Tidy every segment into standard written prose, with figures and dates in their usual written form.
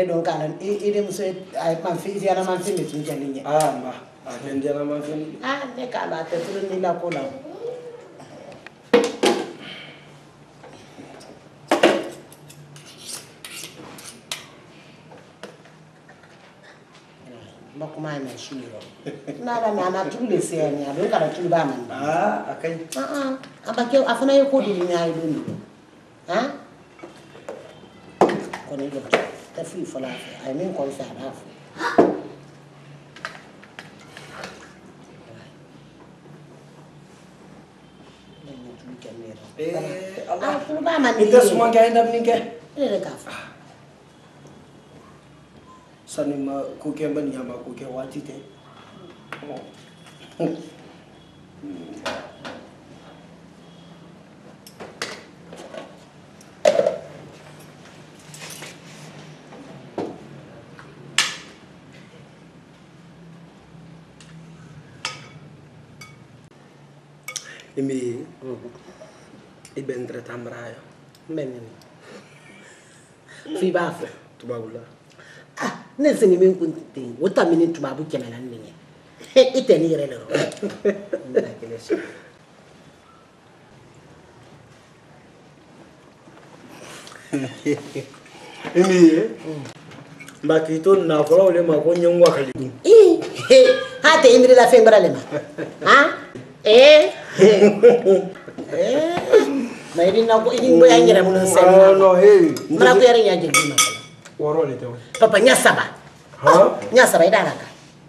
ne don kalan idem so ay man fi yana man fi ni jalinya ma atendela man fi ne kala te turu ni la ko la makuma na shiro na tule se ni ado kala tule ba man akai abake afuna ye ko dili ni ay doni ko ni do ta fi fala ay min ko sa da fu Allah tule ba man ni ita semua gaya ndam ni ke ni ka fa sanima kuke ban yama kuke wati te imi iben tratamrayo menen fi ba fa tubabula ne sini min kunti wota mini tubabu kemana ninye ite ni yere lero imi mbaki to na folo le ma ko nyongwa kalidu ha te imri la fembra le ma ma irina ko ingbo ya nyere mun sen no mara ko yere nyaje dima woro le taw papa nyasaba nyasaba idalaka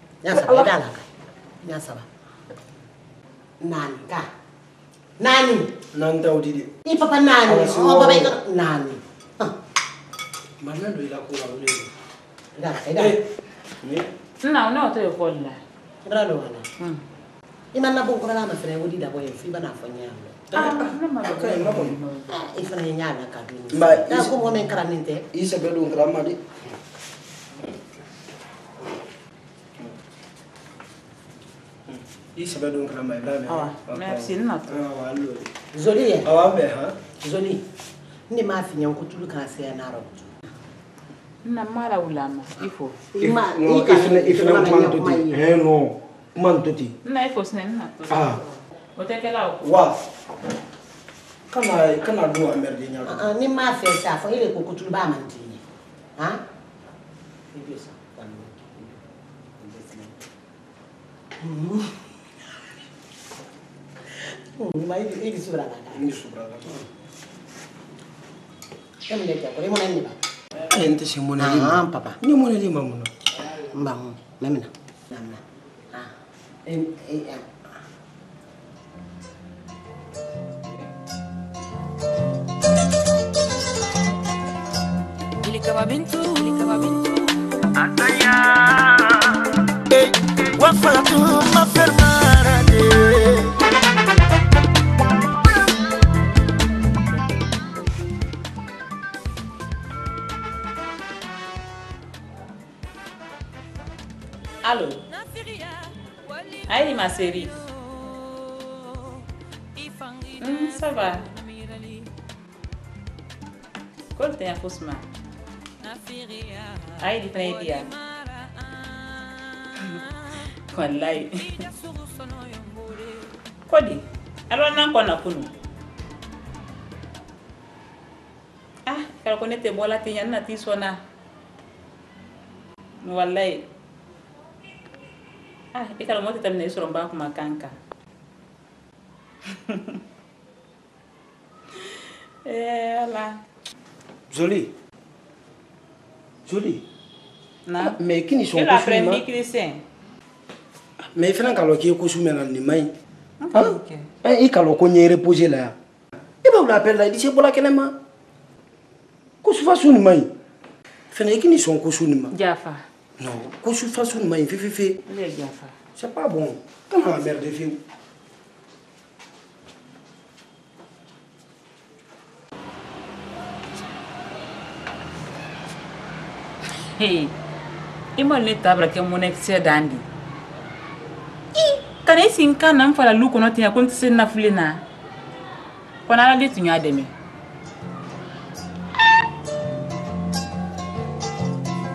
nyasaba nani nan taw didi ni papa nani baba ina nani mana do ila ko wala ida ni no to ko la bralo wala imana bongo na ma fere wodi da boye fi bana fanyalo okay mabo ifana nyana kaduni ba na ko mo men karaninte isa be do ngrama di isa be do ngrama ibrahim merci na to wallo zoli awa be ha zoli ni ma fi nyan kutulu kan se na ro na mala ulama ifo ifna man tuti no man tuti na ifo snen na to otekela wa kana do amerde nya ni ma fe sa fo ile ko kutulu ba man tini ibisa ma ini subra la emne ka ko mo nenni ba ente se mo nenni papa ni mo nenni mamuno mbam memina namna Ilikaba bintu Ataya Wafatu mafermarade Allô Aïe ma série ça va Quand t'es à Fosma Aïe di prends dia Wallahi Kodi alors nan kona kunu kalau kone te bola te yanna ti sona wallahi ikala moto tamne isoro mba kuma kanka ala joli na mais kini son ko suma mais fena kalo ki ko suma ni mai okay i kalo ko nyere poser la e ba la appelle la di se bola kelema ko su fa suni mai fena kini son ko suni ma Jafa non ko su fa suni mai fi le Jafa c'est pas bon comment merde fi hey imal ne tabra ke mon excedandi kana sin kana mfala luko no tia konti sen na fulina kona la litu nya demi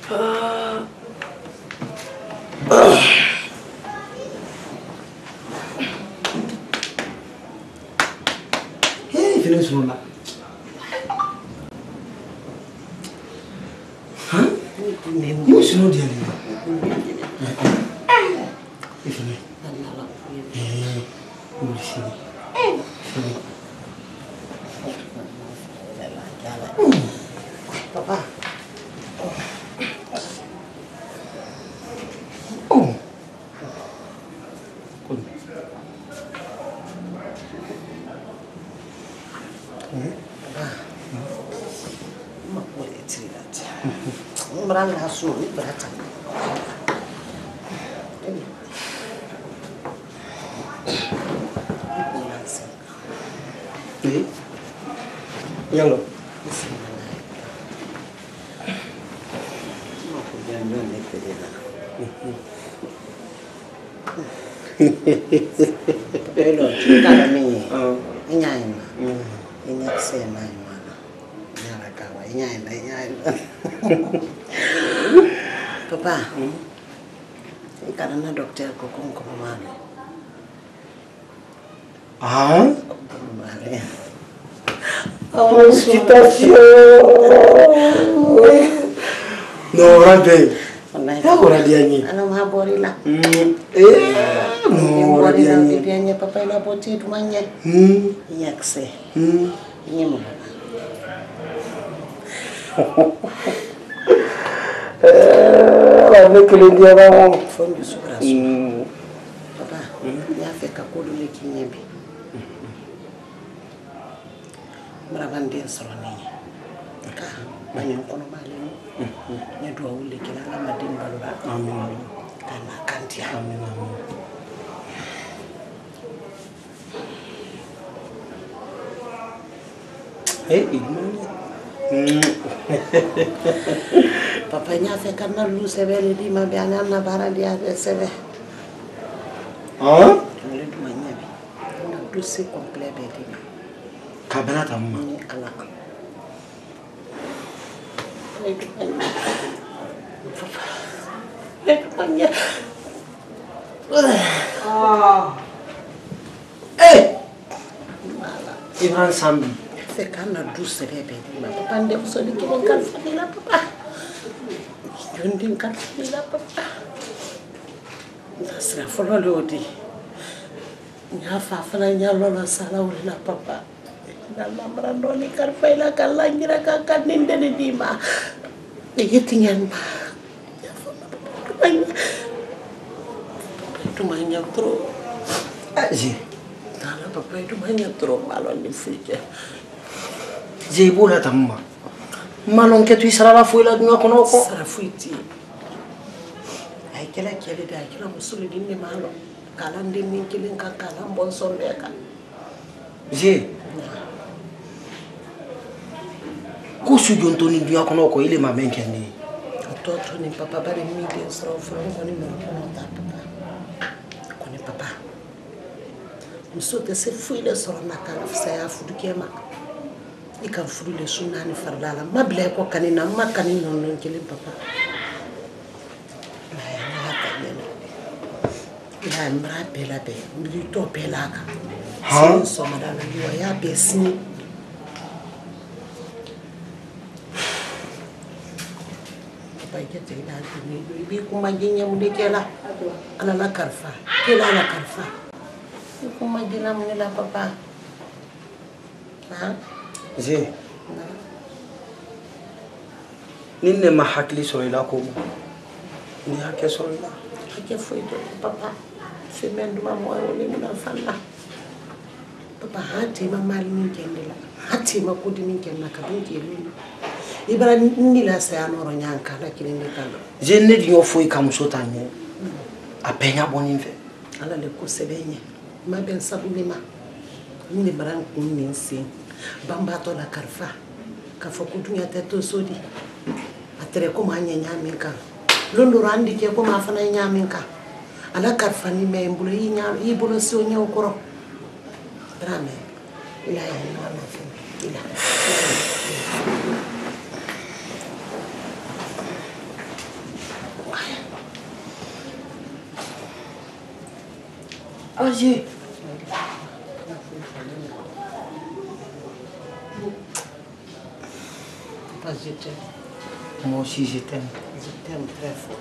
Hey, fini sur là. Hein? Nous sommes bien. Il finit. Papa. Merangkak sulit beracak. Yang lo. Pero kalau ni, ingat ingat saya main mana, nyala kawan ingat. Papa, karena dokter kokong kemana? Ah? Kemana? Oh, félicitations. Non, rabe. Ya ora dianye. Ana mahabori la. No, ora dianye. Dianye papa ina poti tumanye. Yakse. Nyemo. Avec le diamant. Fondu subra. Papa, ya feka kodu le kinyebi. Mravandien soroni. Ka, banyo kono bale. Nya dua ule kila ngama dimbalura. Amin. Kana kantia. Amin. Hey, Papa nya feka na lu sebele di mabiana na bara dia sebe. Ah? Le du manyabi. Na dossier complet be di. Kabana tamma. Ni ala. Ibrahim Sambi. C'est quand on a 12 bébés. Papa, on a dit qu'il y a un calfani là, papa. Il y a un calfani là, papa. C'est la folle de Odi. Il y a Fafana, il y a Lola Sala ou la papa. Il y a la Brandoni Carfai, la Calangira, Cacanin de Dima. Il y a Tingan. Tu m'as trop. J'ai. Papa, tu m'as trop mal en Afrique. J'ai beau la tamma. Malon que tu seras la fouille là de nous connaître. Sera fouille. Ay kela kele da kela musuli dinne malo. Kalan dinne kilin ka kalan bon sonde ka. J'ai. Kusu jontoni dia kono ko ile ma menkeni. Toto ni papa bari mi de sro fro ngoni mo ta papa. Koni papa. Musote se fouille le sro na kala fsa ya fudu kema. Ikan fudu le sunani fardala mabla ko kanina makani non kilin papa. Ya mbra bela be milito belaka. Ha? So madala liwa ya besini. Baiknya ila ni ibi kumajinya mudekela ala la karfa kila la karfa kumajina mnela papa ha J'ai. Ninne ma hakli so ila ko. Ni hakke so ila. ake foi do papa semendo mamo ni muna falla papa hati mama ni kendela hati makudi ni kenna kabinki lulu ibara ni la sa no ronyanka la kilinde kalo Je ne dio foi kam so tanye. Apenya boni fe. ala le ko sebenye ma ben sabulima ni baran kunni sin bamba to la karfa ka fokudunya teto sodi atere ko manya nyaminka londo randi ke ko ma fana nyaminka ala karfa ni me mbulo yi nyam yi bulo so nyaw koro drame ila ya ni ma fi ila Allez. Papa, je t'aime. Moi aussi, je t'aime. Je t'aime très fort.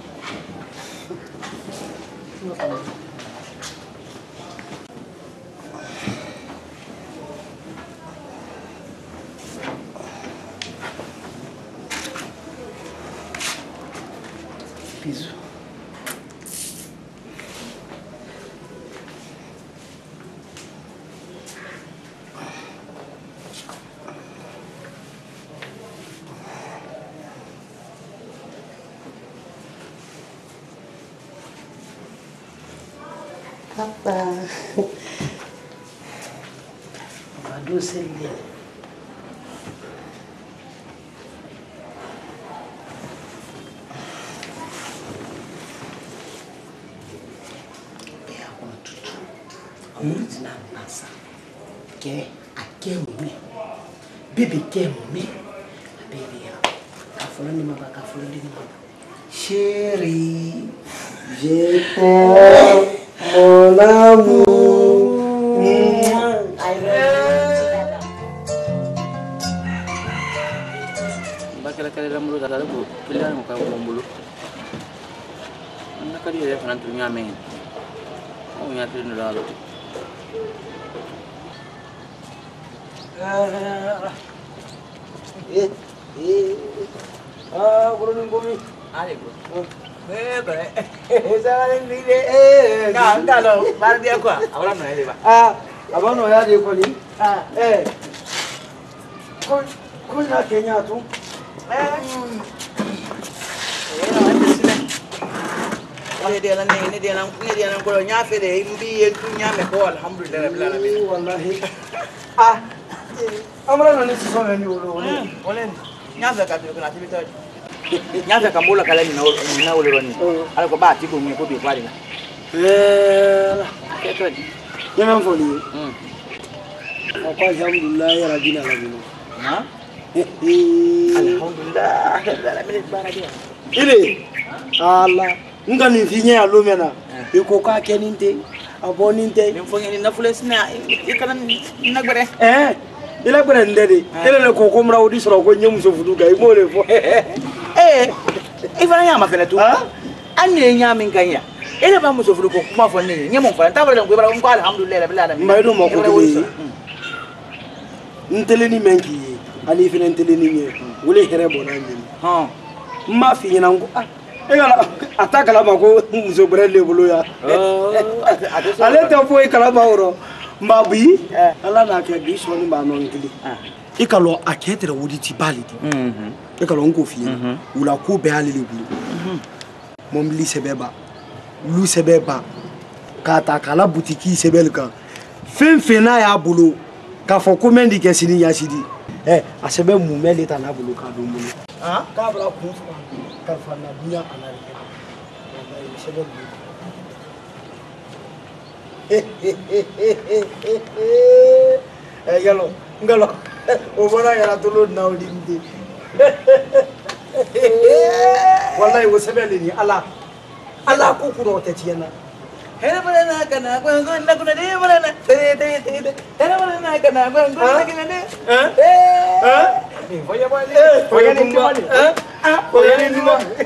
Bisous. Papa. Papa, d'où c'est lié? Baby came me. Baby, Chérie, je t'aime, mon amour. Bakala ramulu dala ko pilihan mo ka mulu. Anda kali ya fanan tunya men. Oh ya tin dalo. Burung bumi. Ale bro. Bare. Jangan ni deh. Enggak lo, bar dia ko. Awala no ya ba. Abang no ya dia ko ni. Kau nak Kenya tu? Ini dia lang ko nya fe de imbi tu nya me ko alhamdulillah rabbil alamin. Wallahi. Amra nani sisa ni ulo. Olen nya fe ka tu ko na tibito. Nya fe ka mbola kala ni na ulo ni. Ala ko ba ti ko ni ko bi kwali na. Keto. Nyama mfoli. Kwa alhamdulillah ya rabbil alamin. Ha? Alhamdulillah rabbil alamin baradia. Ile Allah ngani finya alumena iko ka keninte aboninte Ni mfonye ni nafule sina ikana nagbere. Ila gbere ndede ile le koko mra odi soro ko nyem so fudu ga imo le fo Ifana ya mafele tu. Anye nya min kanya. Ile ba muso fudu ko kuma fo ni nyem mfa tabale ko bara ko alhamdulillah rabbil alamin. Maido mako ntele ni menki ani fina ntele ni nye wole here bona ni ma fi nyina ngo egala atakala mako muso gbere le bolo ya ale te fo ikala mawro mbabi ala na ke bi so ni ba no ngili ikalo aketere wodi ti balidi ikalo ngo fi wula ko be ale le bulu mom li sebeba lu sebeba kata kala butiki sebelka fenfena ya bulu ka fo ko mendi ke sini ya sidi asebe mu mele ta na bulu ka do bulu ka bra ku ka fa na dunya ana re wallahi sebe yalo ngalo o bona ya tolo na odimdi wallahi wo sebe ni ala ku ku ta tiyana Hera bana kana ko na kuna de bana te hera bana kana ko na kana de voy a bailar voy a ni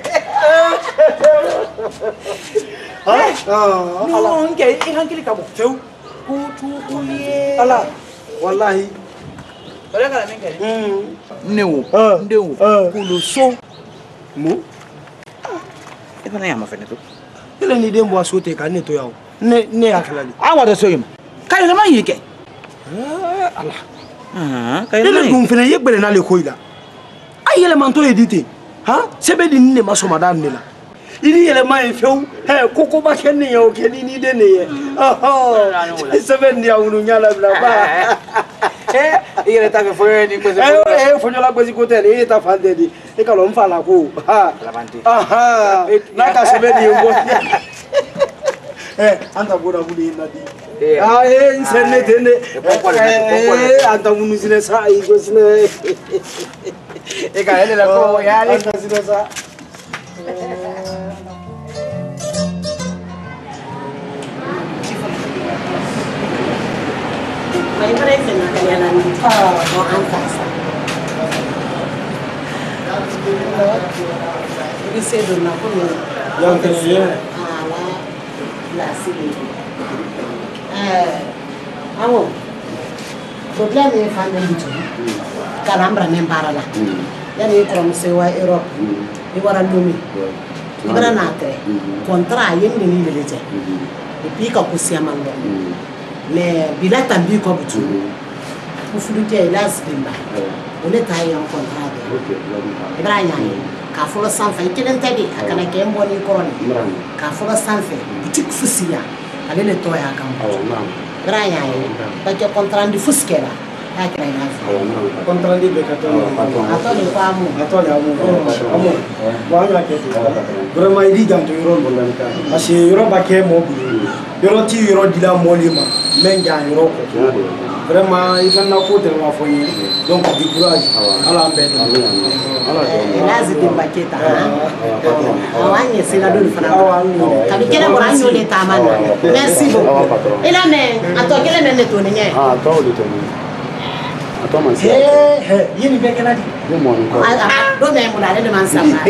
no nge ihankili kabo teu kutu kulie ala wallahi bala kana menga newo ndewo kuluso mu ifana ya mafene tu ile ni dembo asote ka neto yawo ne akalali awa da soyim kai na man yike Allah ile dum fene yegbere na le koila ayele manto edite sebe di ne masoma dan ne la ili ele mai feu koko ba kenni yo keni ni de ne ye sebe ndi awunu nyala bla ba ile ta fe foye ni ko se fonyo la gozi ko tele ile ta fande di e ka lo mfala ko na ka sebe di ngo anta bora buli na di insene tene anta munu sine sa i go sine e ka ele la ko ya le anta sine sa Mai mereka nak kalian mau angkas. Ini saya dulu pun yang kecil. Lah sini. Kamu problem ni faham itu. Kalau ambra nembara lah. Yani kalau sewa Europe, di luar lumi. Ibara natre. Kontra yang ni leje. Ipi kau kusia mangga. Me bila tambi kau butu. Ufuru dia ilas bimba. Oleh tahu yang kontra dia. Ibara yang kafolo sanfɛ kelen tɛ de a kana kɛ n bɔ ni kɔrɔ de kafolo sanfɛ boutique fosi la ale le tɔ y'a kan grand y'a ye parce que contrat di fosi kɛra y'a kɛra i n'a fɔ contrat di bɛ ka tɔ a tɔ de ko amu a tɔ de amu amu bon an y'a kɛ ten vraiment i di janto yɔrɔ dɔ la parce que yɔrɔ b'a kɛ mɔɔ bolo yɔrɔ ti yɔrɔ dila mɔɔli ma mɛ jan yɔrɔ kɔ vraiment i fana ko tɛ ma fɔ n ye donc du courage ala an bɛɛ dɛmɛ Elazi dimba kita awanye sila dulu fana kabi kele bora anyo le tamana merci beaucoup ila me atokele me ne toni nye to le toni ato man si yini be kana di mo mo ko do me mula le man sama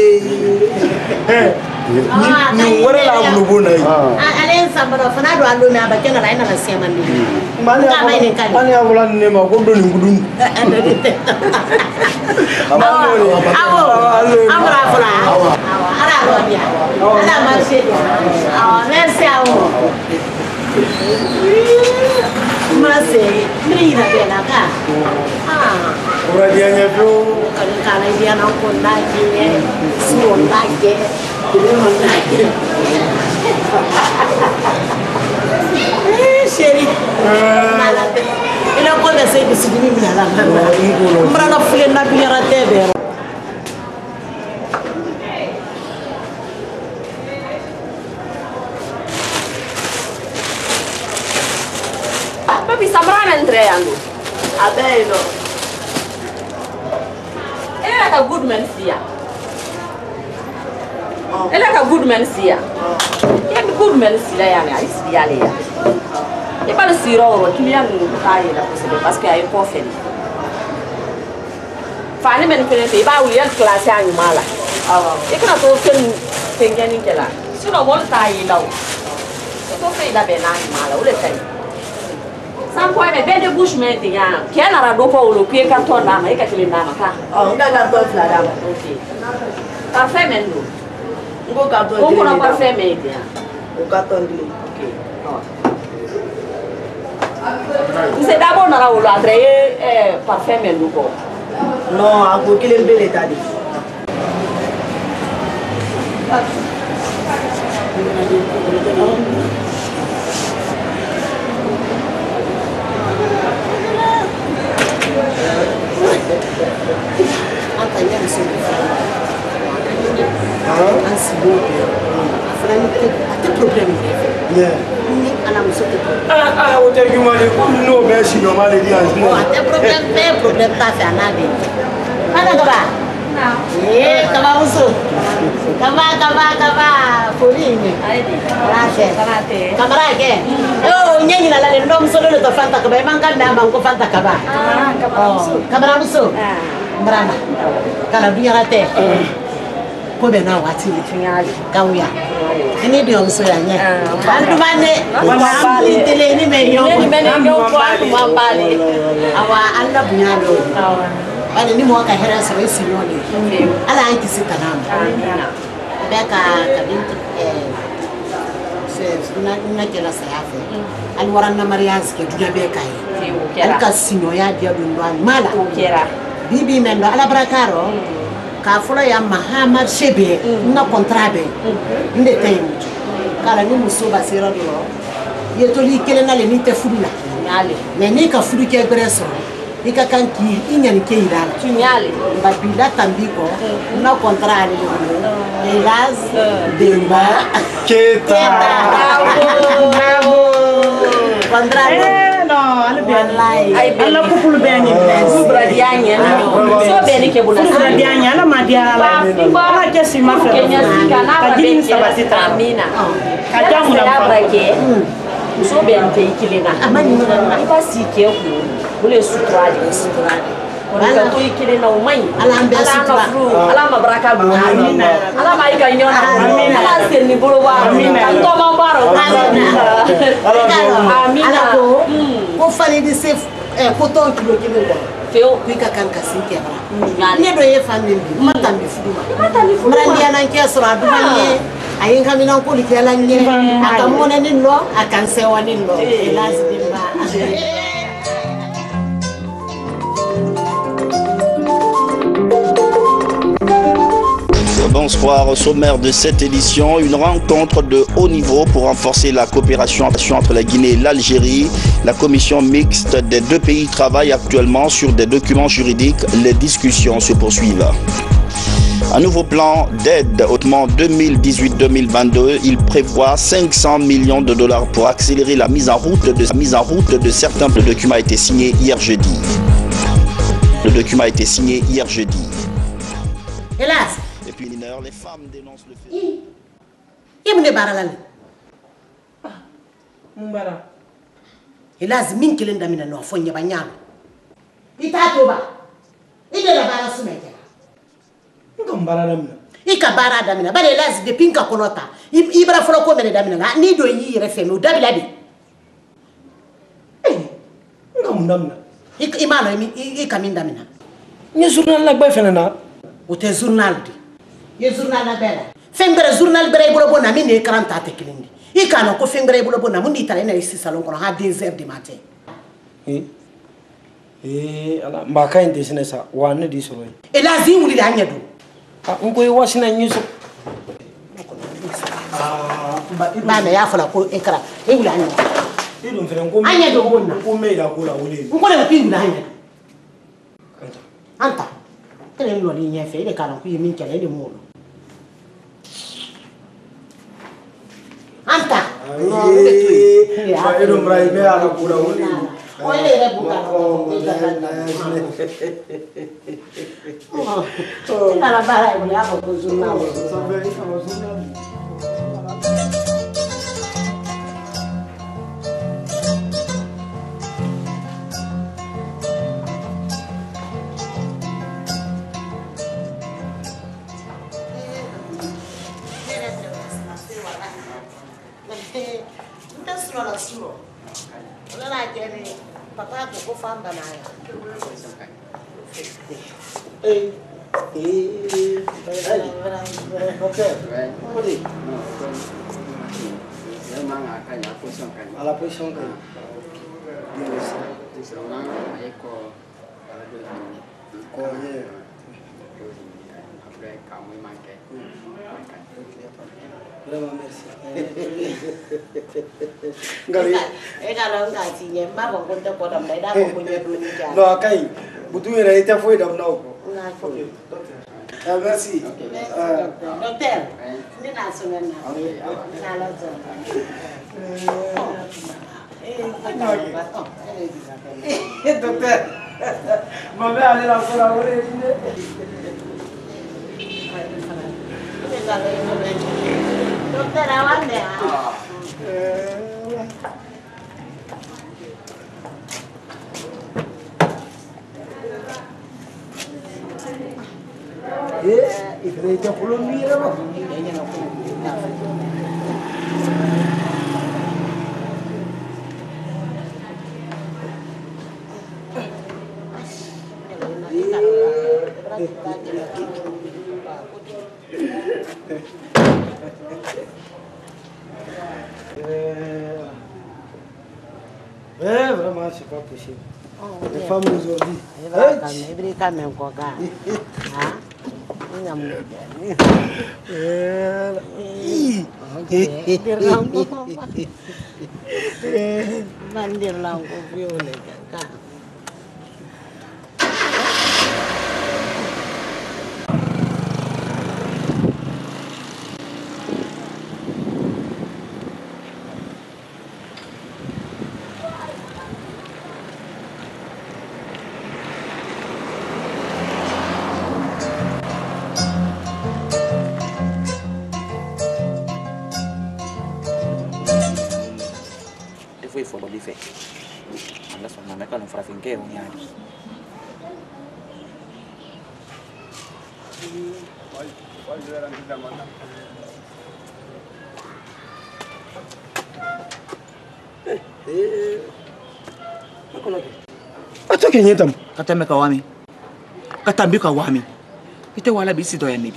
ni wala la bulu bona yi ale sambara fana do alo me abakena la ina na sema ndi mani ya wala ne ma ko do ni ngudun Amra fula ara robia ala marché merci à vous Mase mrina bela ka ora dia nya bro kana dia na ko ndaki suo ndaki dia ndaki chéri malade ila ko da sai bisudimi mina la mbra na fule na biara tebe papi samrana entreando abelo ela ka good man sia ela ka good man sia ya good man sia ya ne ai sia le ya e pa si ro client no kai la parce que ay ko fe fani men pene te ba wi el classe anyu mala e kana to ken ngani kala sino mo tai law to fe da benani mala o le tai san poi me bede bush me dia ke na ra do ko lo pe ka to na ma e ka tele na ma ka nga ga to fla da okay parfait men do ngo ka to ko na parfait me dia o ka to ndi okay Você dá bom na aula, André, parfait men do ko non a ko kelen bele tadi Antanya mesti ansibo afrani te problem yeah ni ana musote o te gumale ko no be si no male di ansibo te problem ta fa na de ana gaba na kaba muso kaba polini aidi kamera ke oh nyenyi na la ndo muso le to fanta kaba manga na bango fanta kaba kamera muso mbrana kala biya te ko be na wati tinyali kawya ini dia muso ya nya andu mane wali tele ni me yo kwa mbali awa anda bunyalo bali ni mo ka hera so esi yoni ala anki sitanama beka kabinti na kela sayafe alwaran na mariage ke dunya beka yi alka sino ya dia dundwan mala bibi mendo ala brakaro ka fulo ya Mahamad Shebe na kontrabe inde tayi kala ni muso basira do yeto li kele na le ni te fudula nyale me ni ka fudu ke greso ika kanki inyani ke ira tunyale ba bila tambiko na kontrale elas demba keta kontrale no ala bien lai ala kupulu beni kubra dianya so beni ke bula kubra dianya ala madia ala ala kesi mafa kenya sikana kajini sabatita amina kajamu na brake muso bɛ n tɛ i kelen na. A ma ɲi i b'a si kɛ kun o le ye sutura de ye. Sutura de. Wala ka to i kelen na o man ɲi. Ala an bɛɛ sutura. Ala ma baraka don. Amina. Ala ma i ka ɲɔn na. Amina. Ala sen ni bolo b'a rɔ. Amina. Ka tɔma b'a rɔ. Amina. Amina. Ala ko fali de se ko tɔn kilo kelen kɔrɔ. Fewu k'i ka kan ka sin kɛra. Ne dɔ ye fan min bi ma tan bi fudu ma. Marandiya na kɛ sɔrɔ a duman ye. A ye n ka minan koli kɛla n ye. A ka mɔnɛni nɔ a ka n sɛwani nɔ. Hélas Demba. Bonsoir, au sommaire de cette édition, une rencontre de haut niveau pour renforcer la coopération entre la Guinée et l'Algérie. La commission mixte des deux pays travaille actuellement sur des documents juridiques. Les discussions se poursuivent. Un nouveau plan d'aide hautement 2018-2022, il prévoit 500 millions de dollars pour accélérer la mise en route de certains. Le document a été signé hier jeudi. Hélas. Et puis les femmes dénoncent le fait. Il me baralal. Mbara. Hélas, min kelen damina no fo nyaba nyam. Ita toba. Ide la bara sumeke. Ngam bara damina. Ika bara damina. Bare hélas de pinka konota. Ibra folo ko mele damina la ni do yi refe no dabila bi. Ngam damina. Imano ika min damina. Ni journal la bay fenana. O te journal di. Ye journal la bela. Fembere journal bere bolo bona min e 40 ta tekilindi. Ika no ko fembere bolo bona mun di tare na isi salon kono ha 2h du matin. Ala mbaka inte sinesa wane di soro. Ela zi wuli da nyado. Ngo yi wasina nyiso. Ba me ya fala ko ekra. E wuli anya. Idum fere ngo. Anya do wonna. Ko me da ko la wuli. Ngo le pi wuli anya. Anta. Tele no li nyefe ile kana ku yimi kele ile mo. Anta. Idum rai me ala ko la wuli. Olha ele buka. Ela bara ele aba ko zuna. Papa ko fam da na ya. Ala position kan. Vraiment merci. Ngari. Kalau enggak sih nyembah kok kontak kodam dah kok punya duit kan. No kai. Butuh era ita foi dam nau. Enggak kok. Merci. Dokter. Ini langsung kan. Salah tu. Dokter. Mama ada langsung awal ini. Dokter awan deh. Igreja Colombiana, mano. Vraiment, c'est pas possible. Les femmes aujourd'hui. Berikan mengkoga. Bandir lang ko violet ka. fɛ ala sɔnna mɛ ka nin farafin kɛ o y'a di Ato kenye tam. Kata me kawami. Kata mbi kawami. Ite wala bisi do ya nebi.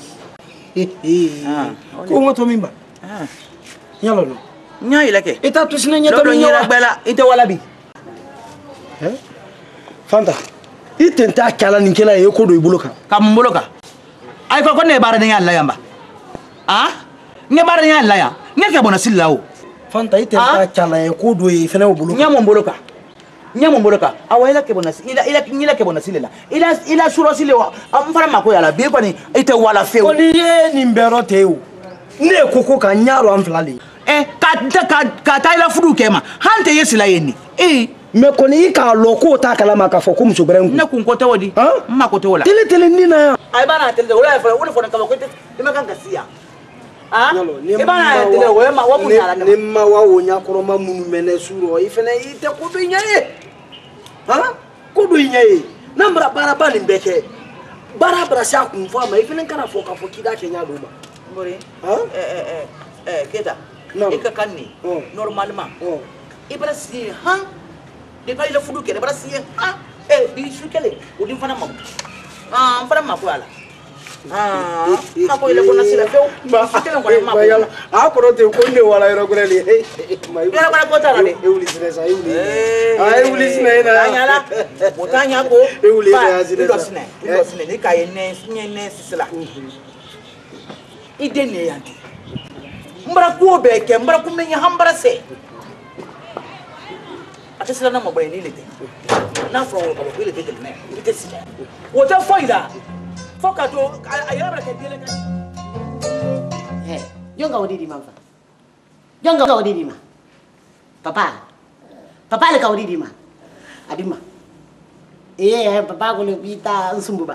Ko ngoto mimba. Nyalo no. Nya ileke. Ita tusine nyata mi nyala bela ite wala bi. Fanta. Ite nta kala ninkela ye ko do ibuluka. Ka mbuluka. Ay ko ne bara ne yalla yamba. Ne bara ne yalla ya. Ne ke bona sillawo. Fanta ite nta kala ye ko do e fene obuluka. Nya mo mbuluka. Nyamo mboloka awela ke bonasi ila ke bonasi lela ila suro sile wa amfara mako yala be kwani ite wala feu ko ni ye ni mbero teu ne koko ka nyaro amflali ka ta ila fudu kema hante yesila yeni me ko ni ka loko ta kala maka fo ko muso beren ne kun ko tawodi ma ko tawala tele ni na ay bana tele wala fa wala fona kama ko te me kan gasia e bana tele we ma wa munyala ni ma wa wonya koroma munu mene suro ifene ite ko do nyaye ko do nyaye nambra bara bani mbeke bara bara sha kun fa ma ifene kana fo ka fo kida kenya do ba mbori keta e ka kanni normalement e bara si de pa ila fudu ke bara si bi su kele o din fana ma fana ma ko ala ko ile kona sila feu ba kele ko ma ko yala ko te ko ne wala ero ko le mai ya ko ko tara de uli sinesa uli sinena anyala botanya ko uli ya sinesa ndo sine ni kai ne sisila ide ne yanti mbara ko be ke mbara ko menya hambara se ate sila na mo bale ni lete na fro ko ko lete ne ite sila wo ta faida foka to ayara ke dele kan jonga odidi mamfa jonga odidi ma papa le ka odidi ma adima papa ko le bita nsumbu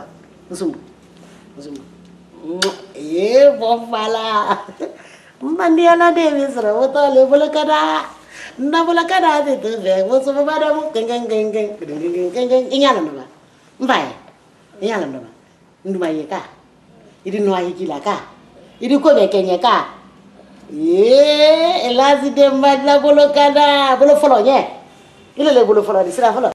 bofala mandiala de misra woto le bolakada na bolakada de to ve wo so baba mu geng inyala no ba mbaye inyala no ba nduma yeka idi no ayikila ka idi ko be kenye ka elazi de madla bolokada bolo folo nye ile le bolo folo di sira folo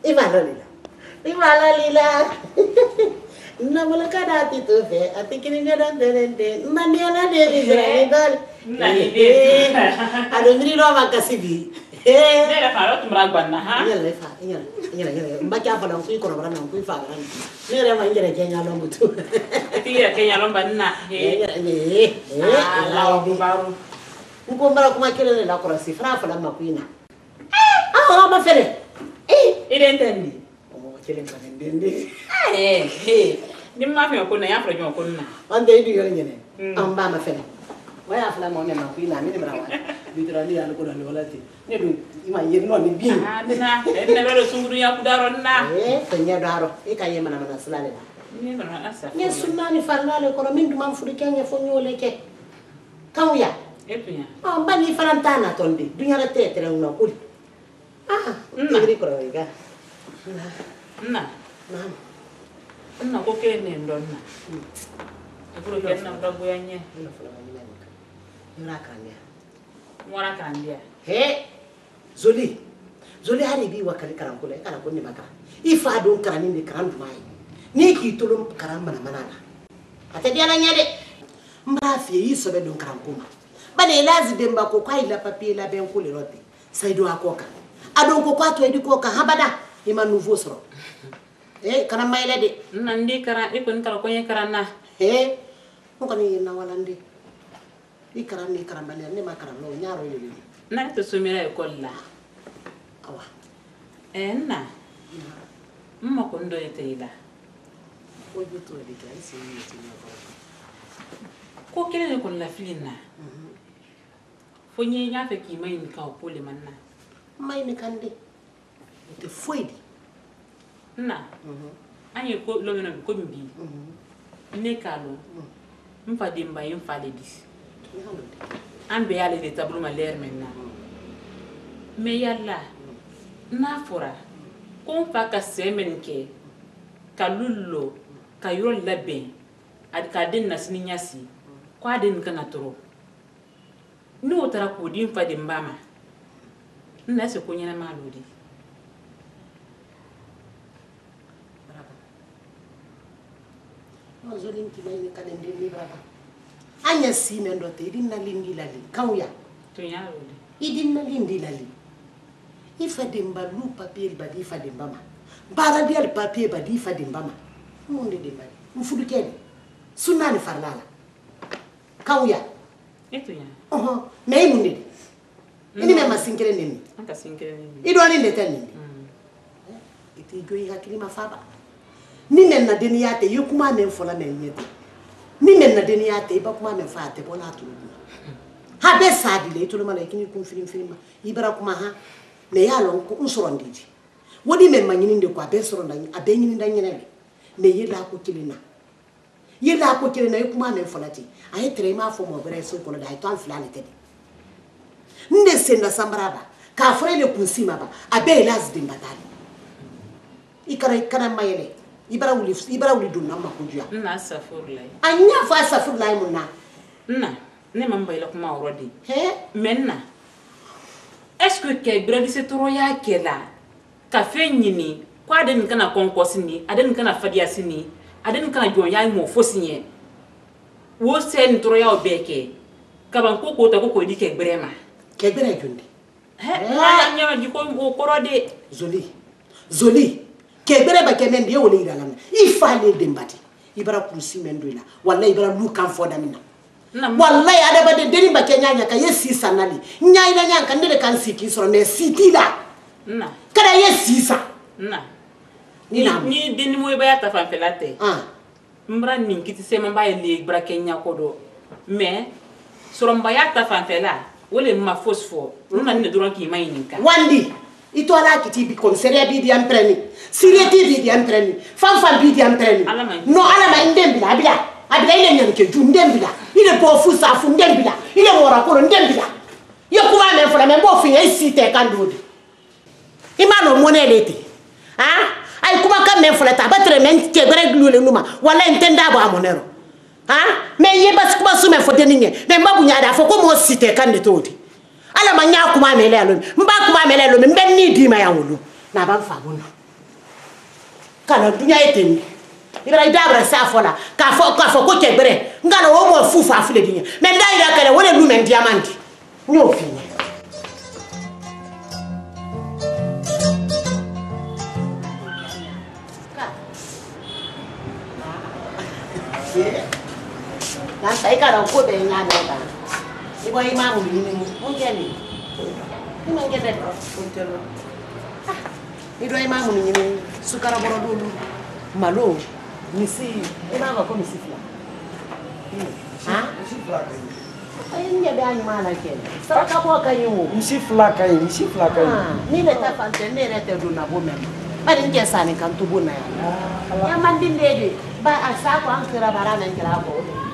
imala lila na bolokada ti to fe atikini ngada derende mani ala de bizra dal na ide ado miri no makasibi ne la faro tumra gbanna Inyala mbaki apa lang kuy kono barana kuy fa barana nere ma injere kenya lo mutu tira kenya lo banna la baru ko mbara kuma kele la ko si fra fa la makuina ma fere ide entendi o kele ka ndende ni ma fi ko na ya fra jo ko na ande idu yo nyene amba ma fere waya fa la mo ne makuina mi mra wa bitrani ya ko dal wala ti ne du ima yenno ni bi na ne bero sunguru ya kudaro na kenya daro ikaye mana silale ni bana asa ni sunna ni farnale ko min dum am fudi kenya fo nyole ke kawya etunya mbani farantana tonde dunya la tetere no kuli ngiri ko ga na ko ke ne ndonna ko ke na ndago yanye mora kandia Zoli hari bi wakali karam kule kala ko ni baka ifa don karani ni karam mai ni ki tolum karam mana ate dia na nyade mba fi yi so be don karam ko bale lazi demba ko kwa ila papier la ben ko le rote saido akoka adon ko kwa to edi ko ka habada ima nouveau soro karam mai le de nandi kara e ko kala ko ye karana ko ni na walande i karam ni karam bale ne ma karam no nyaaro le na to sumira école la awa na mma ko ndo yetela ko buto de kai si ni ko kele ko la filina fo nyi nya fe ki mai ni ka ko le manna mai ni kande te foidi na anyi ko lo mena ko mbi ne kalo mfa dimba yimfa de dis ambe yale de tableau ma l'air maintenant mais yalla n'a fɔra ko n fa ka sɛ min kɛ ka lullo ka yɔrɔ labɛn k'a den na sini ɲasi ko a den kana tɔɔrɔ n'o taara k'o di n fa de n ba ma n na se ko ɲɛnama lo de Zolin ki mai ka den ni braba anya si men do te idin na lindi lali kawya to nya lo de idin na lindi lali ifa demba lu papier badi fa demba ma bara di al papier badi fa demba ma monde demba mfudu kede sunna ni farlala kawya eto nya me munde ini me masinkere nini anka sinkere nini ido ni ndete nini ite joyi hakili mafaba ni men na deniyate yukuma men fola men yete ni men na deniyate iba kuma men faate bona tulu ha be sadile itulu mala kini kun film ibara kuma ha ne yalo ko unsoro ndiji wodi men manyini nde ko abe soro ndani abe nyini ndanyene ne yela ko kilina yukuma men fola ti ayi trema fo mo bere so ko da to an filani tedi nde senda sambraba ka frele kunsima ba abe las de mbatali ikara mayele ibara wuli dun namma ko juya na safurlay anya fa safurlay munna na ne man bayla kuma orodi he menna est-ce que ke bredi se toro ya kela ka fe nyini ko aden kana konkosini aden kana fadiasini aden kana jon ya mo fosinye wo sen toro ya obeke ka ban ko ta ko di ke brema ke bere jundi he anya di ko korode zoli kebere ba kemende yo le iralana ifale dembati ibara kurusi mendoila wallahi ibara lu kan foda mina wallahi ada ba de deni ba kenyanya ka yesi sanali nyaina nyanka ndele kan siki so ne sitila na kada yesi sa na ni deni mo ba ya ta fa felate mbra ninkiti se mamba ile ibra kenya kodo mais soromba ya ta fa fela wole ma fosfo runa ne duran ki mai ninka wandi ito ala kiti bi komisaria bi di ampreni sirieti bi di ampreni fanfan bi di ampreni no ala ma ndembila abila ile nyanke ju ndembila ile bofu safu ndembila ile mora ko ndembila yo kuma me fora me bofu ye site kandodi imano monelete ay kuma ka me fora ta batre men ke gre glule numa wala entenda ba monero me ye bas kuma su me fode ninye me mbabu nyaada fo ko mo site kandodi ala manya kuma mele alo mba kuma mele alo mbe ni di ma ya wulu na ba fa bunu kana dunya eteni ibara idabra sa fola ka fo ko kegbere ngana wo mo fufu afule dinya me ndai da kale wole lu men diamant nyo fini dan sai kana ko be nya da ibo imamu ni mungeni ni mangede kontelo ido imamu ni sukara borodulu malo misi imama ko misi fla misi fla kai ni be anyu mala ke saraka bo kanyu misi fla kai ni le ta fante ne re te do na bo mem bari nge sani kan to bo na ya mandinde ba asa ko an kira barana kira ko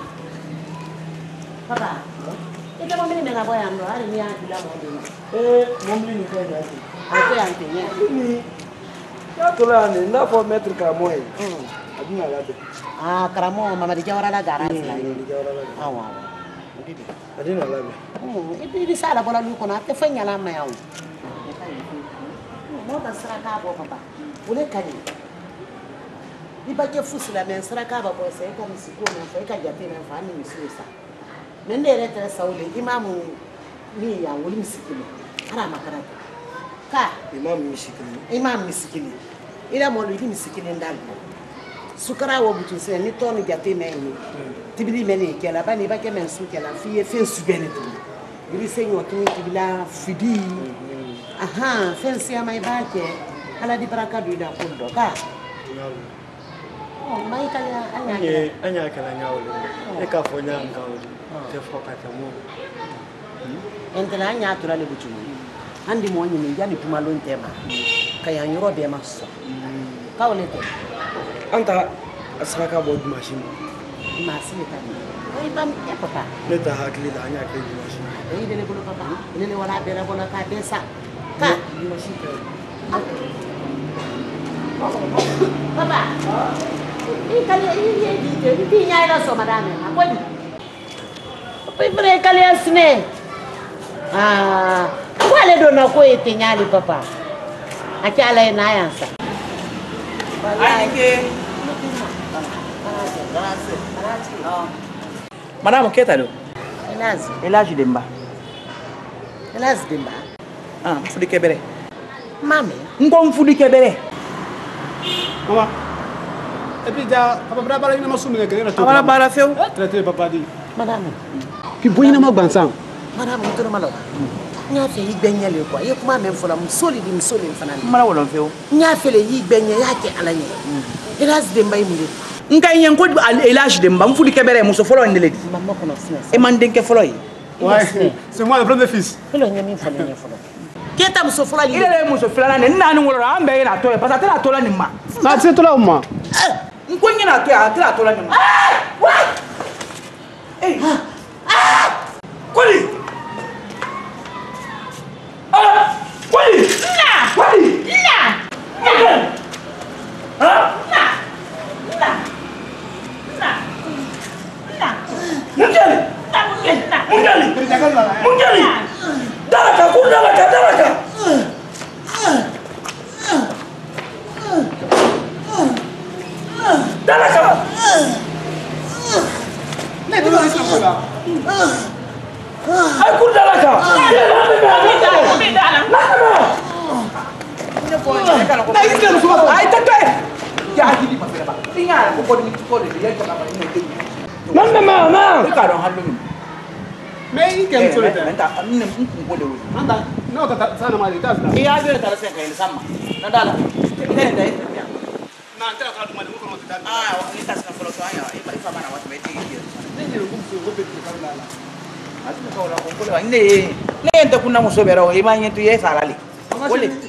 papa ita mami ni ngabo ya ndo ari ni adila mo de mami ni ko da ti ako ya ntenye ni ya tola ni na fo mettre ka moy adina la de karamo mama di jawara la garage la di jawara la awa adina la be di sala bola lu ko na te fanya la ma yawo mo ta saraka bo papa ule kani ibake fusila men saraka ba bo se ka misiko na fa ka jate na fa ni misisa nende rete saule imamu ni ya wuli misikini ara makarata ka imam misikini ila mo li misikini ndal sukara wo butu se ni toni jate meni tibili meni kela bani ba ke men su kela fiye fen su benetu bili senyo tuni tibila fidi fensi ya mai ba ke ala di baraka du da kundo ka mai kala anya kala nyawle e ka fo nya ngawle te fo ka tamu entela nya tura le butu andi mo nyini yani tuma lon tema kaya nyoro be maso ka wole te anta asraka bod machine ta oi bam e papa ne ta hakli da anya ke machine e de le bolo papa ne le wala be ra bona ka desa ka machine Papa. Ini nyai lah so madame. Apa ni? Apa ini kalian sini? Aku ada dona ko itu nyali papa. Aku ala yang sa. Madame, que tal? Elage Demba. Elage Demba. Fudi kebere. Mami. Ngom fudi kebere. Mama. Et puis, papa, brava, il m'a soumis que Abala bara feu. traité papa dit. Madame. Puis, boyina ma bansan. Madame, tu ne m'as nya fe yigbenye le kwa ye kuma men fola musoli di musoli fana Mala wolon feu. nya fe le yigbenye yake alanye Elage Demba imule Nka yen ko Elage Demba mfudi kebere muso folo ndele di. maman kono sina E man denke folo yi. Ouais, c'est moi le premier fils. Hello nyami fola nya fola keta muso fola Ile le muso filana ne nani ngolo ambe ina to e parce que la to la ni ma. Na c'est toi moi. Nko nyina to ya la to la ni ma. What? Eh. Kwali. Kwali. Na. Kwali. Mungali. Dalaka. Ne tu vas rester là. Aku dalaka. Ai tete. Ya hidi ma fere ba. Tinga ko ni ko de ya ka ba ni ke. Maman. Ka don hallu. Mais il est sur le terrain. Non, ça n'a pas été ça. Il y a deux tas de cinq sama. Nadala. Ini dai. Non, tu as pas de mal pour comment tu as. Ini tas na follow soalnya. Ifa mana wat meti dia. Ini le groupe se repète comme là. Asma kau la ko ini. Ne ento kunna musobero. Imanya tu ye salali. Boleh.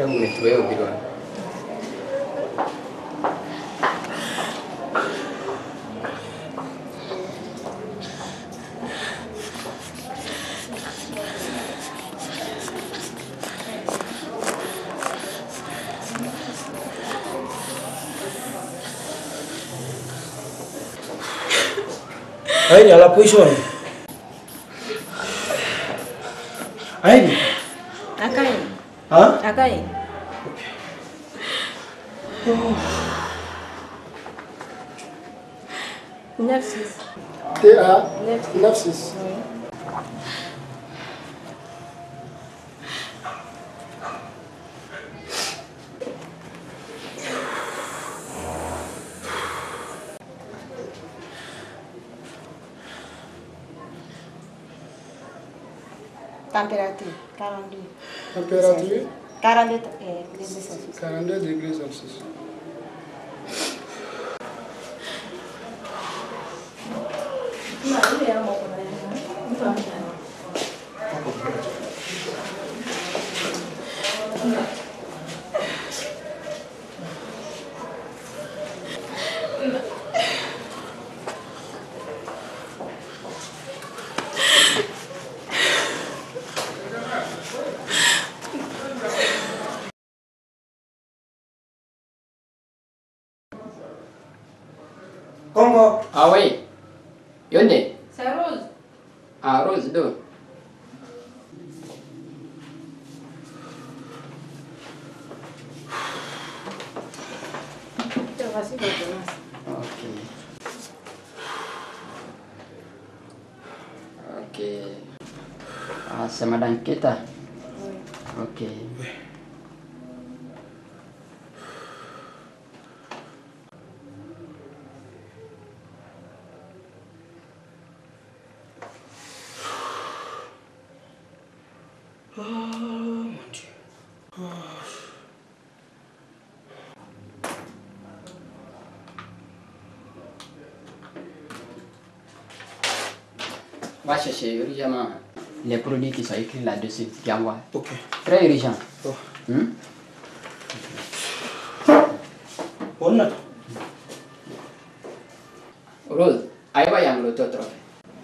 après vous me trouvez au bureau. Aïe, à la position. Aïe. Akai. Hein? Akai. Oh. 9-6. TA 9-6. Température 42. Température 42 degrés Celsius. 42 degrés Celsius. Congo. Ah oui. Yonde. C'est Rose. Ah, Rose, d'où? Voici l'ordonnance. Ok. Ok. Ah, c'est Madame Keta. Oui. Ok. Oh mon Dieu. Oh. Va chercher urgemment les produits qui sont écrits là-dessus. Gamwa. Ok. Très urgent. Oh. Hmm? Rose, aïe, va y avoir l'autre trophée.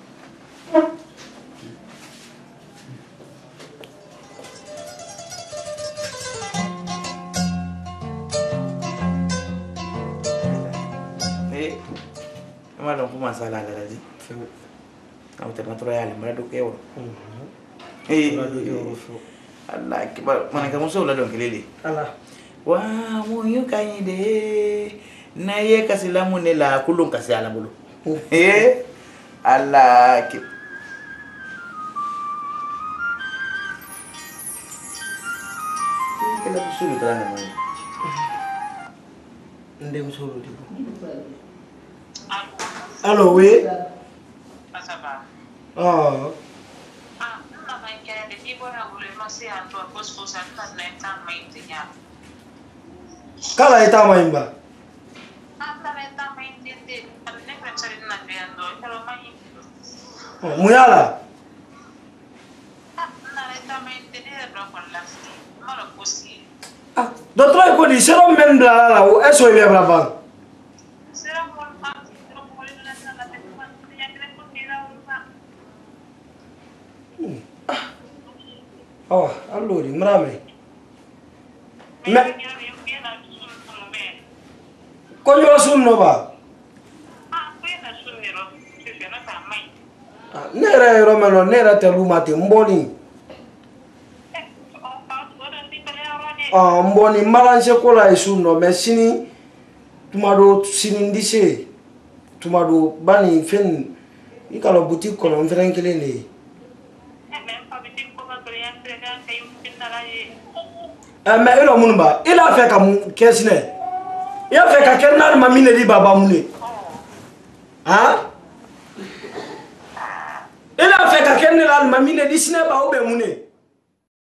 Malam kuma sala la lazi au te matro ya le mara do euro Mara do euro fo Allah kibar mana kamu so la don kelele ala wa mu yu kanyi de na ye kasilamu ne la kulun kasi ala bulu Allah ki kala sulu kana mai ndem solo di Allô, oui? Ça va. Oh. Ah, non, mais il y a des gens qui ont commencé à faire des choses qui sont pas maintenant. Kala eta maimba. Ah, la verdad me entiende. A mí me parece que no estoy viendo. Pero me Muyala. Ah, la verdad me entiende de lo con la fi. No lo posible. Ah, docteur ko di sero men bla la o eso be brava. Será por más. Oh, allora, mrame. Me Koyo sunno ba? Nera romelo, nera te lumati mboni. Ah, mboni malanse kola sunno, me sini tumado sini ndise. Tumado bani fen ikalo boutique kono mfrenkele ne. Mais il a mon ba, il a fait comme qu'est-ce ne? Il a fait que quelqu'un m'a mis les baba moulé. Hein? Il a fait que quelqu'un m'a mis les Disney ba ou be moulé.